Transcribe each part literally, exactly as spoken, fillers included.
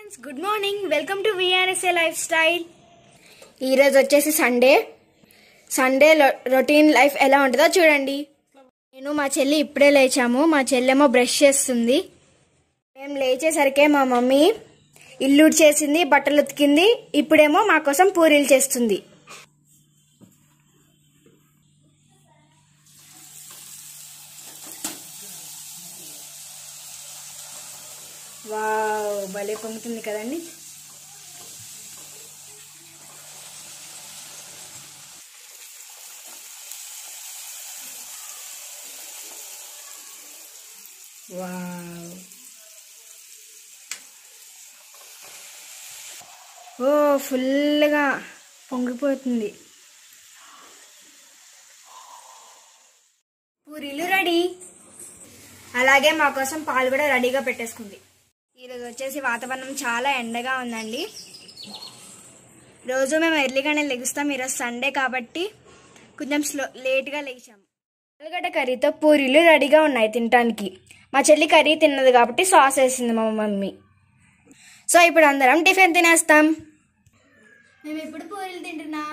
Friends, good morning. Welcome to VRSA lifestyle. ఈరోజు వచ్చేసి Sunday. Sunday routine life ఎలా ఉంటుందో చూడండి. నేను మా చెల్లి ఇప్పుడే లేచాము. మా చెల్లెమో బ్రష్ చేస్తుంది. మేము లేచేసరికే మా మమ్మీ ఇల్లు చేసింది, బట్టలు ఉతికింది. ఇప్పుడేమో మా కోసం పూరీలు చేస్తుంది. వావ్, భలే పొంగుతుంది కదండి. వావ్, ఓ ఫుల్గా పొంగిపోతుంది. పూరీలు రెడీ. అలాగే మా కోసం పాలు కూడా రెడీగా పెట్టేసుకుంది. ఈరోజు వచ్చేసి వాతావరణం చాలా ఎండగా ఉందండి. రోజు మేము ఎర్లీగానే లెగుస్తాం. ఈరోజు సండే కాబట్టి కొంచెం స్లో లేట్గా లేచాము. ఆలుగడ్డ కర్రీతో పూరీలు రెడీగా ఉన్నాయి తినడానికి. మా చెల్లి కర్రీ తిన్నది కాబట్టి సాస్ వేసింది మా మమ్మీ. సో ఇప్పుడు అందరం టిఫిన్ తినేస్తాం. మేము ఇప్పుడు పూరీలు తింటున్నాం.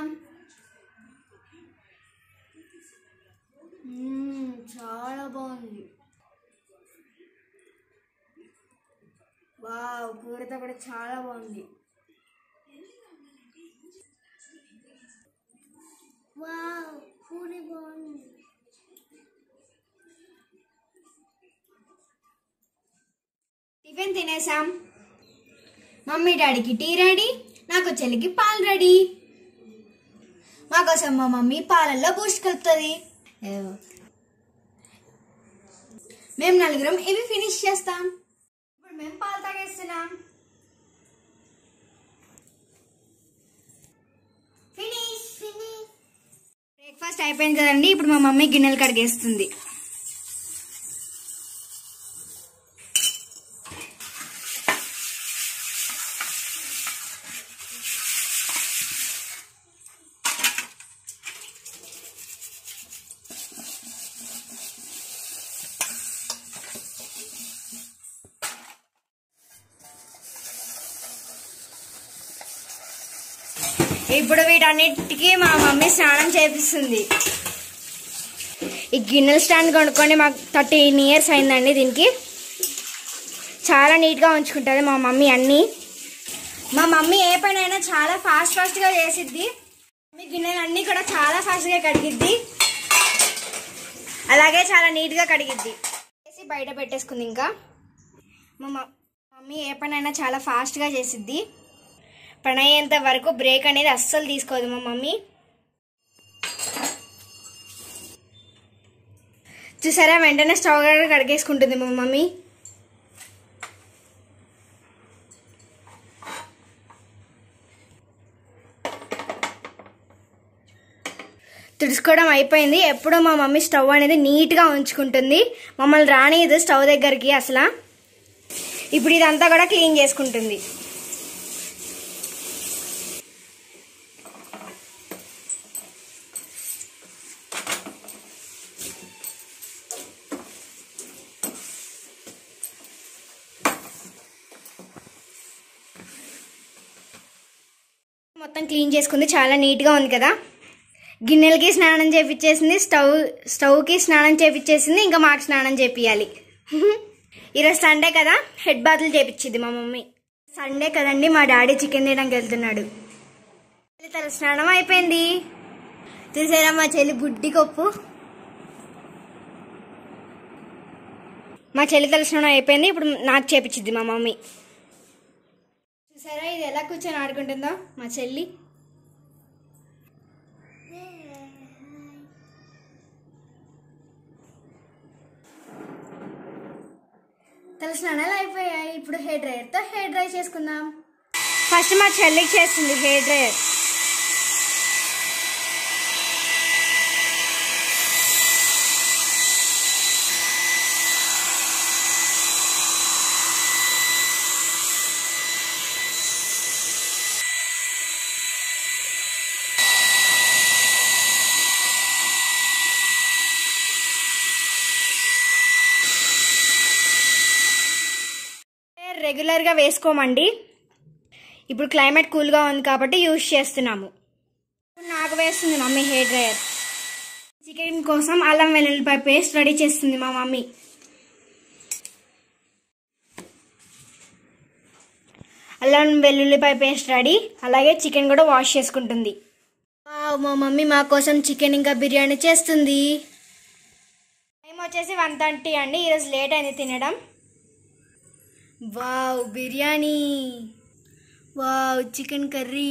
చాలా బాగుంది. వావ్, కూరతో కూడా చాలా బాగుంది. వావ్, పూరి బాగుంది. టిఫిన్ తినేసాం. మమ్మీ డాడీకి టీ రెడీ, నాకు చెల్లికి పాలు రెడీ. మా కోసం మా మమ్మీ పాలల్లో బూస్ట్ కలుపుతుంది. మేము నలుగురం ఇవి ఫినిష్ చేస్తాం. ఇప్పుడు మేము పాలు తాగేస్తున్నాం. Finish finish. బ్రేక్ఫాస్ట్ అయిపోయింది కదండి. ఇప్పుడు మా మమ్మీ గిన్నెలు కడిగేస్తుంది. ఇప్పుడు వీటన్నిటికీ మా మమ్మీ స్నానం చేపిస్తుంది. ఈ గిన్నెల స్టాండ్ కొనుక్కొని మాకు థర్టీన్ ఇయర్స్ అయిందండి. దీనికి చాలా నీట్గా ఉంచుకుంటుంది మా మమ్మీ అన్నీ. మా మమ్మీ ఏ పనైనా చాలా ఫాస్ట్ ఫాస్ట్గా చేసిద్ది. మీ గిన్నెలు అన్నీ కూడా చాలా ఫాస్ట్గా కడిగిద్ది. అలాగే చాలా నీట్గా కడిగిద్ది. చేసి బయట పెట్టేసుకుంది. ఇంకా మా మమ్మీ ఏ పనైనా చాలా ఫాస్ట్గా చేసిద్ది. పని అయ్యేంత వరకు బ్రేక్ అనేది అస్సలు తీసుకోదు మా మమ్మీ. చూసారా, వెంటనే స్టవ్ కడిగేసుకుంటుంది మా మమ్మీ. తుడుచుకోవడం అయిపోయింది. ఎప్పుడో మా మమ్మీ స్టవ్ అనేది నీట్గా ఉంచుకుంటుంది. మమ్మల్ని రానిది స్టవ్ దగ్గరికి అసలు. ఇప్పుడు ఇదంతా కూడా క్లీన్ చేసుకుంటుంది. మొత్తం క్లీన్ చేసుకుంది. చాలా నీట్గా ఉంది కదా. గిన్నెలకి స్నానం చేపించేసింది, స్టవ్ స్టవ్కి స్నానం చేపించేసింది. ఇంకా మాకు స్నానం చేపియాలి. ఈరోజు సండే కదా, హెడ్ బాతులు చేపించింది మా మమ్మీ. సండే కదండి, మా డాడీ చికెన్ తినడానికి వెళ్తున్నాడు. తల స్నానం అయిపోయింది. చూసారా మా చెల్లి బుడ్డి కొప్పు. మా చెల్లి తల స్నానం అయిపోయింది. ఇప్పుడు నాకు చేపించింది మా మమ్మీ. చూసారా ఇది ఎలా కూర్చొని ఆడుకుంటుందో మా చెల్లి. తల స్నానాలు అయిపోయాయి. ఇప్పుడు హెయిర్ డ్రైయర్తో హెయిర్ డ్రై చేసుకుందాం. ఫస్ట్ మా చెల్లికి చేస్తుంది హెయిర్ డ్రైయర్. రెగ్యులర్ గా వేసుకోమండి. ఇప్పుడు క్లైమేట్ కూల్గా ఉంది కాబట్టి యూజ్ చేస్తున్నాము. నాకు వేస్తుంది మమ్మీ హెయిర్ డ్రైయర్. చికెన్ కోసం అల్లం వెల్లుల్లిపాయ పేస్ట్ రెడీ చేస్తుంది మా మమ్మీ. అల్లం వెల్లుల్లిపాయ పేస్ట్ రెడీ. అలాగే చికెన్ కూడా వాష్ చేసుకుంటుంది. మా మమ్మీ మా కోసం చికెన్ ఇంకా బిర్యానీ చేస్తుంది. టైం వచ్చేసి వన్ థర్టీ అండి. ఈరోజు లేట్ అయింది తినడం. Wow biryani, wow chicken curry,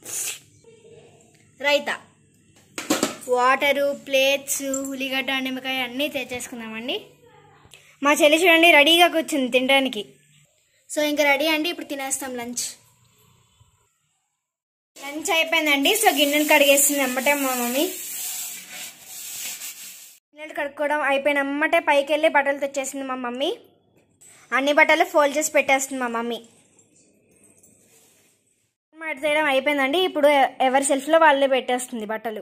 raita, water, plates, ఉల్లిగడ్డ, నిమ్మకాయ అన్నీ తెచ్చేసుకుందామండి. మా చెల్లి చూడండి రెడీగా కూర్చుంది తినడానికి. సో ఇంకా రెడీ అండి, ఇప్పుడు తినేస్తాం లంచ్. లంచ్ అయిపోయిందండి. సో గిన్నెలు కడిగేస్తుంది అమ్మటే మా మమ్మీ. గిన్నెలు కడుక్కోవడం అయిపోయిన అమ్మటే పైకి వెళ్ళి బట్టలు తెచ్చేసింది మా మమ్మీ. అన్ని బట్టలు ఫోల్డ్ చేసి పెట్టేస్తుంది మా మమ్మీ. మడత చేయడం అయిపోయిందండి. ఇప్పుడు ఎవరి సెల్ఫ్లో వాళ్ళే పెట్టేస్తుంది బట్టలు.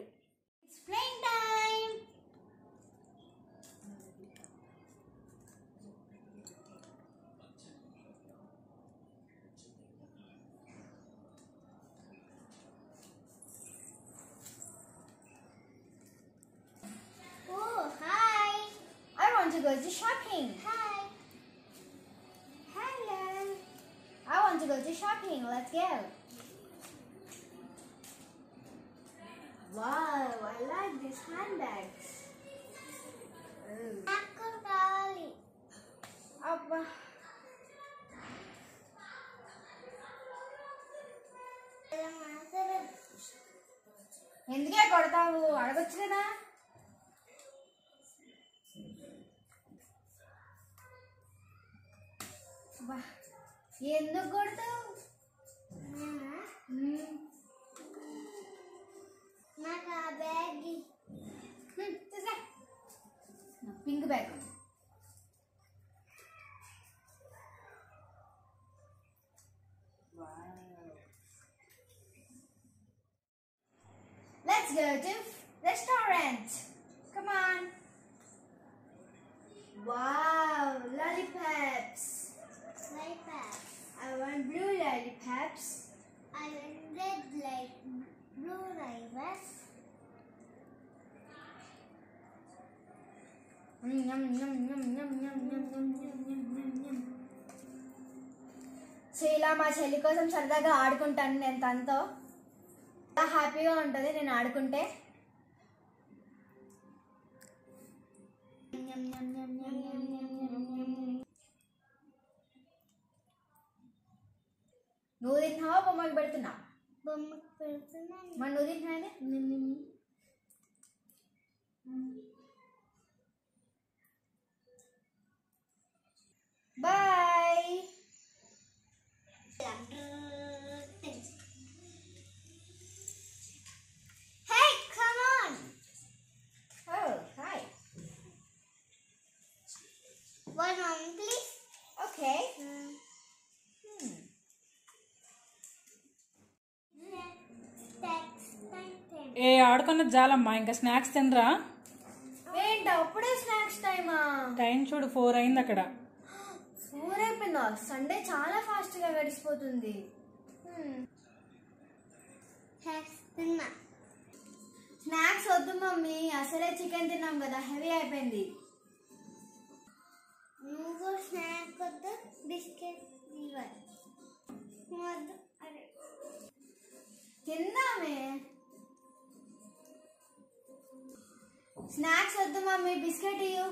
To go to shopping. Hi. Hello. I want to go to shopping. Let's go. Wow, I like these handbags. Aku kali. Apa? ఎందుకే కొడతావు? అడగొచ్చు కదా. ఎందుకు కొడతావు? నాకు ఆ bag pink bag. Let's go to restaurant. Come on. Wow, lollipops. Lollipops. I want blue lollipops. I want red like blue lollipops. Yum yum yum yum yum yum yum yum yum yum yum. So ఇలా మా చెల్లి కోసం సరదాగా ఆడుకుంటాను నేను తనతో. చాలా హ్యాపీగా ఉంటుంది నేను ఆడుకుంటే. నువ్వు తింటున్నావా బొమ్మకి పెడుతున్నా? బొమ్మకి పెడుతున్నా. మరి నువ్వు తింటున్నా? Bye. Hey, come on. Oh, hi. One moment, please. Okay. Hmm. ఏ ఆడుకున్నది చాలమ్మా, ఇంకా స్నాక్స్ తినరా? ఏంటి అప్పుడే స్నాక్స్ టైమా? టైం చూడు ఫోర్ అయింది అక్కడ. ఫోర్ అయిపోయిందా? సండే చాలా ఫాస్ట్ గా గడిచిపోతుంది. స్నాక్స్ వద్దు మమ్మీ, అసలే చికెన్ తిన్నాం కదా, హెవీ అయిపోయింది. నువ్వు స్నాక్ వద్దు, బిస్కెట్ తిందామే. స్నాక్స్ వద్దు మమ్మీ, బిస్కెట్ ఇయ్యు.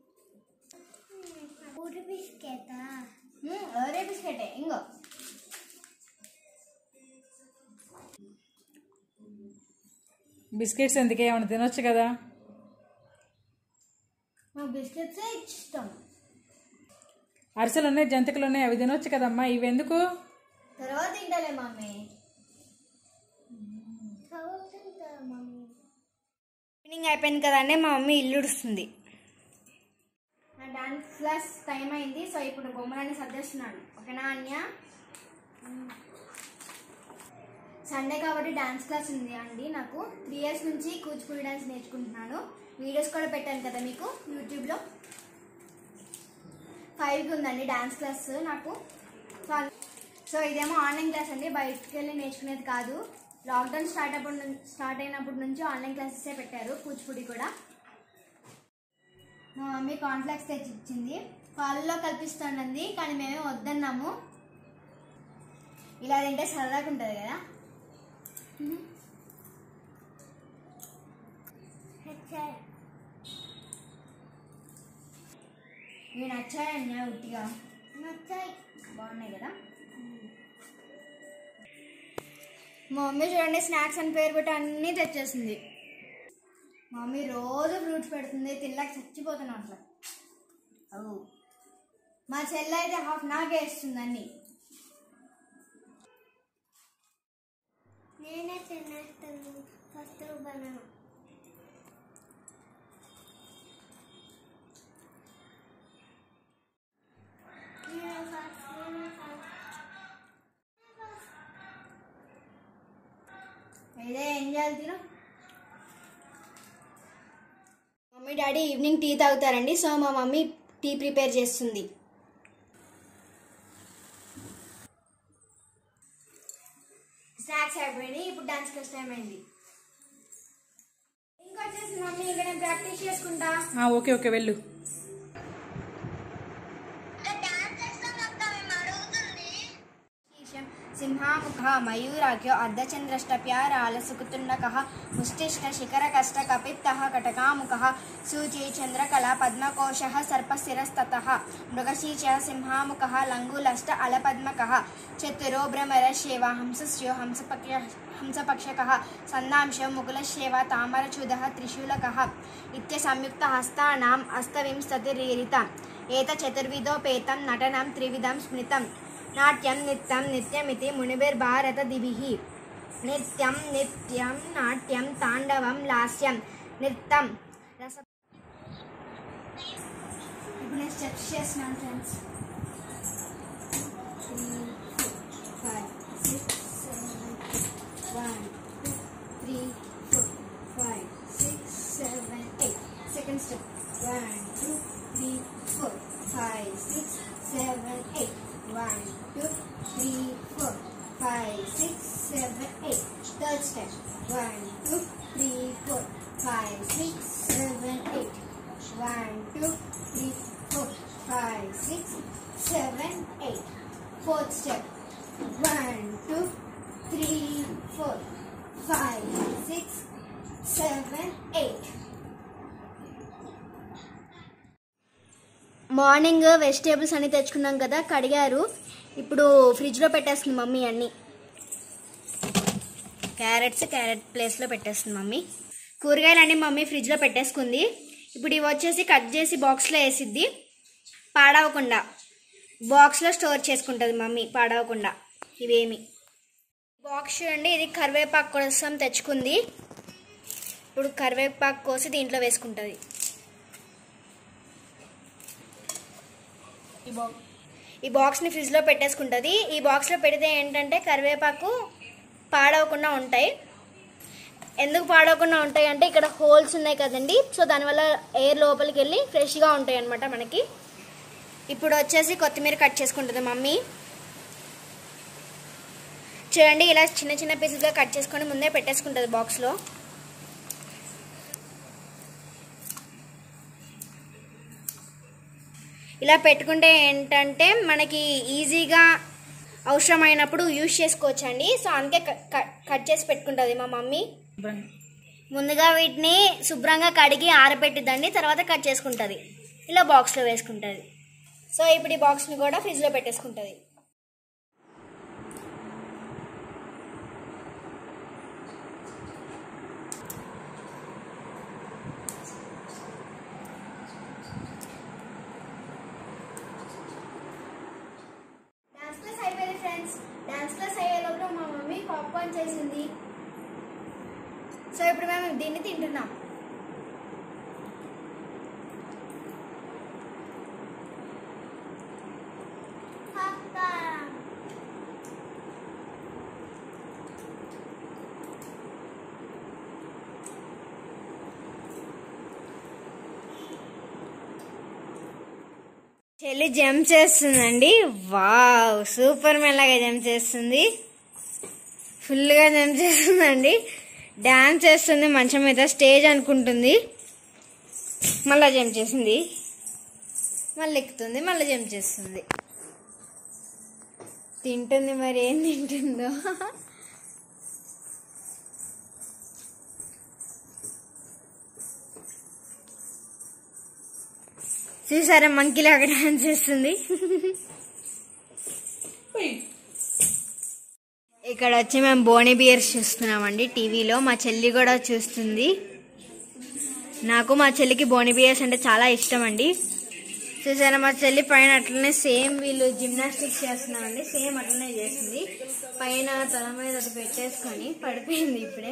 ఊరి బిస్కెటా? ఒరే బిస్కెటే ఇంకో. బిస్కెట్స్ ఎందుకే, ఏమైనా తినొచ్చు కదా. నాకు బిస్కెట్స్ ఇష్టం. అరిసెలు ఉన్నాయి, జంతికలు ఉన్నాయి, అవి తినొచ్చు కదమ్మా, ఇవెందుకు? తర్వాత తింటాలే మమ్మీ. ఈవినింగ్ అయిపోయింది కదండి, మా మమ్మీ ఇల్లు ఉడుస్తుంది. నా డాన్స్ క్లాస్ టైం అయింది. సో ఇప్పుడు బొమ్మలన్నీ సర్దేస్తున్నాను. ఓకేనా అన్య? సండే కాబట్టి డాన్స్ క్లాస్ ఉంది అండి. నాకు త్రీ ఇయర్స్ నుంచి కూచిపూడి డాన్స్ నేర్చుకుంటున్నాను. వీడియోస్ కూడా పెట్టాను కదా మీకు యూట్యూబ్లో. ఫైవ్కి ఉందండి డాన్స్ క్లాస్ నాకు. సో ఇదేమో ఆన్లైన్ క్లాస్ అండి, బయటకు వెళ్ళి నేర్చుకునేది కాదు. లాక్డౌన్ స్టార్ట్ అప్పుడు స్టార్ట్ అయినప్పటి నుంచి ఆన్లైన్ క్లాసెసే పెట్టారు, కూచిపూడి కూడా. మా మమ్మీ కాన్ఫ్లెక్స్ తెచ్చి ఇచ్చింది, పాలలో కల్పిస్తుందండి, కానీ మేమే వద్దన్నాము. ఇలా తింటే సరదాగా ఉంటుంది కదా. ఇవి నచ్చాయన్నా ఉట్టిగా నచ్చాయి, బాగున్నాయి కదా. మా మమ్మీ చూడండి స్నాక్స్ అని పేరు పెట్టి అన్నీ తెచ్చేసింది. మా మమ్మీ రోజు ఫ్రూట్స్ పెడుతుంది, తినలేక చచ్చిపోతున్నాం అసలు. అవు మా చెల్లి అయితే హాఫ్ నాకే వేస్తుంది అన్ని. నేనే తినేస్తాను ఫస్ట్ బనానా. ఇదే ఏం చేయాలి తిను. మమ్మీ డాడీ ఈవినింగ్ టీ తాగుతారండి, సో మా మమ్మీ టీ ప్రిపేర్ చేస్తుంది. స్నాక్స్ అయిపోయింది, ఇప్పుడు డాన్స్ క్లాస్ టైం అయింది. ఇంకొచ్చేసి మమ్మీ ఇంకా నేను ప్రాక్టీస్ చేసుకుంటా. ఓకే ఓకే వెళ్ళు. సింహాముఖ మయూరాఖ్యో అర్ధచంద్రష్టప్యారాలసుకుతుండక ముష్టిష్ట శిఖర కష్ట కపిత్త కటకాముఖ సూచి చంద్రకళ పద్మకోశ సర్పశిరస్తత మృగశీచ సింహాముఖ లంగులష్ట అలపద్మక చతురో భ్రమర శివ హంసస్యో హంసపక్ష హంసపక్షక సందాంశో ముకులశేవ తామరచూద త్రిశూలక ఇత్య సంయుక్త హస్తానాం అస్తవింశతిరీరిత ఏత చతుర్విధోపేతం నటనం త్రివిధం స్మృతం నాట్యం నిత్యం నిత్యమితి మునిభిర్భారత దిభిః నిత్యం నిత్యం నాట్యం తాండవం లాస్యం నృత్యం రస. ఇప్పుడు నేను స్టెప్స్ చేస్తున్నాను friends. Five six seven one two three four five six seven eight. Second step one two three four five six seven eight. One, two, three, four, five, six, seven, eight. Third step. One, two, three, four, five, six, seven, eight. One, two, three, four, five, six, seven, eight. Fourth step. One, two, three, four, five, six, seven, eight. Morning vegetables అన్నీ తెచ్చుకున్నాం కదా, కడిగారు. ఇప్పుడు ఫ్రిడ్జ్లో పెట్టేస్తుంది mummy అన్నీ. Carrots carrot ప్లేస్లో పెట్టేస్తుంది mummy. కూరగాయలు అన్నీ మమ్మీ ఫ్రిడ్జ్లో పెట్టేసుకుంది. ఇప్పుడు ఇవి వచ్చేసి కట్ చేసి బాక్స్లో వేసిద్ది, పాడవకుండా బాక్స్లో స్టోర్ చేసుకుంటుంది మమ్మీ, పాడవకుండా. ఇవేమి బాక్స్ చూడండి, ఇది కరివేపాకు కోసం తెచ్చుకుంది. ఇప్పుడు కరివేపాకు కోసి దీంట్లో వేసుకుంటుంది. ఈ బాక్స్ని ఫ్రిడ్జ్లో పెట్టేసుకుంటుంది. ఈ బాక్స్లో పెడితే ఏంటంటే కరివేపాకు పాడవకుండా ఉంటాయి. ఎందుకు పాడవకుండా ఉంటాయి అంటే ఇక్కడ హోల్స్ ఉన్నాయి కదండి, సో దానివల్ల ఎయిర్ లోపలికి వెళ్ళి ఫ్రెష్గా ఉంటాయి అన్నమాట మనకి. ఇప్పుడు వచ్చేసి కొత్తిమీర కట్ చేసుకుంటుంది మమ్మీ. చూడండి, ఇలా చిన్న చిన్న పీసెస్గా కట్ చేసుకొని ముందే పెట్టేసుకుంటుంది బాక్స్లో. ఇలా పెట్టుకుంటే ఏంటంటే మనకి ఈజీగా అవసరమైనప్పుడు యూజ్ చేసుకోవచ్చండి. సో అందుకే కట్ చేసి పెట్టుకుంటుంది మా మమ్మీ. ముందుగా వీటిని శుభ్రంగా కడిగి ఆరబెట్టిద్దండి, తర్వాత కట్ చేసుకుంటుంది, ఇలా బాక్స్లో వేసుకుంటుంది. సో ఇప్పుడు ఈ బాక్స్ని కూడా ఫ్రిడ్జ్లో పెట్టేసుకుంటుంది. డాన్స్ క్లాస్ అయ్యే లోపల మా మమ్మీ పాప్కార్న్ చేసింది. సో ఇప్పుడు మేము దీన్ని తింటున్నాం. చెల్లి జంప్ చేస్తుందండి. వావ్, సూపర్ మెల్లగా జంప్ చేస్తుంది, ఫుల్గా జంప్ చేస్తుందండి. డాన్స్ చేస్తుంది మంచం మీద, స్టేజ్ అనుకుంటుంది. మళ్ళీ జంప్ చేసింది, మళ్ళీ ఎక్కుతుంది, మళ్ళీ జంప్ చేస్తుంది. తింటుంది, మరి ఏం తింటుందో. చూసారా మంకీలాగా డాన్స్ చేస్తుంది. ఇక్కడ వచ్చి మేము బోని బియర్స్ చూస్తున్నామండి టీవీలో. మా చెల్లి కూడా చూస్తుంది. నాకు మా చెల్లికి బోని బియర్స్ అంటే చాలా ఇష్టం అండి. చూసారా మా చెల్లి పైన అట్లనే సేమ్ వీళ్ళు జిమ్నాస్టిక్స్ చేస్తున్నామండి, సేమ్ అట్లనే చేస్తుంది. పైన తల మీద అది పెట్టేసుకొని పడిపోయింది ఇప్పుడే.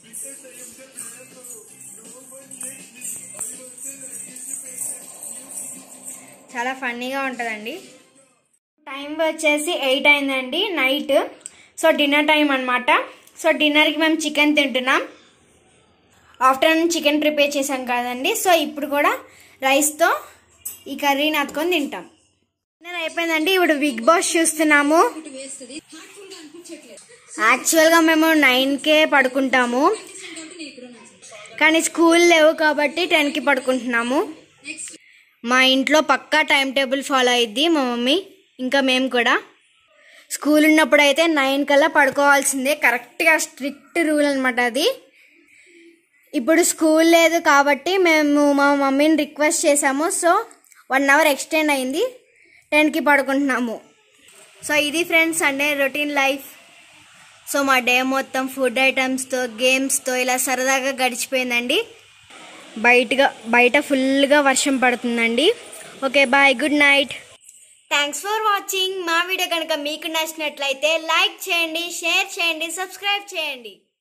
చాలా ఫన్నీగా ఉంటుందండి. టైం వచ్చేసి ఎయిట్ అయిందండి నైట్. సో డిన్నర్ టైం అనమాట. సో డిన్నర్కి మేము చికెన్ తింటున్నాం. ఆఫ్టర్నూన్ చికెన్ ప్రిపేర్ చేసాం కదండి. సో ఇప్పుడు కూడా రైస్తో ఈ కర్రీని అతుకొని తింటాం. డిన్నర్ అయిపోయిందండి. ఇప్పుడు బిగ్ బాస్ చూస్తున్నాము. యాక్చువల్గా మేము నైన్కే పడుకుంటాము, కానీ స్కూల్ లేవు కాబట్టి టెన్కి పడుకుంటున్నాము. మా ఇంట్లో పక్కా టైం టేబుల్ ఫాలో అయ్యిద్ది మా మమ్మీ, ఇంకా మేము కూడా. స్కూల్ ఉన్నప్పుడు అయితే నైన్ కల్లా పడుకోవాల్సిందే, కరెక్ట్గా స్ట్రిక్ట్ రూల్ అనమాట అది. ఇప్పుడు స్కూల్ లేదు కాబట్టి మేము మా మమ్మీని రిక్వెస్ట్ చేసాము. సో వన్ అవర్ ఎక్స్టెండ్ అయింది, టెన్కి పడుకుంటున్నాము. సో ఇది friends Sunday routine life. So మా డే మొత్తం ఫుడ్ ఐటమ్స్తో గేమ్స్తో ఇలా సరదాగా గడిచిపోయిందండి. బయటగా బయట ఫుల్గా వర్షం పడుతుందండి. Okay bye, good night. Thanks for watching. మా వీడియో కనుక మీకు నచ్చినట్లయితే లైక్ చేయండి, షేర్ చేయండి, సబ్స్క్రైబ్ చేయండి.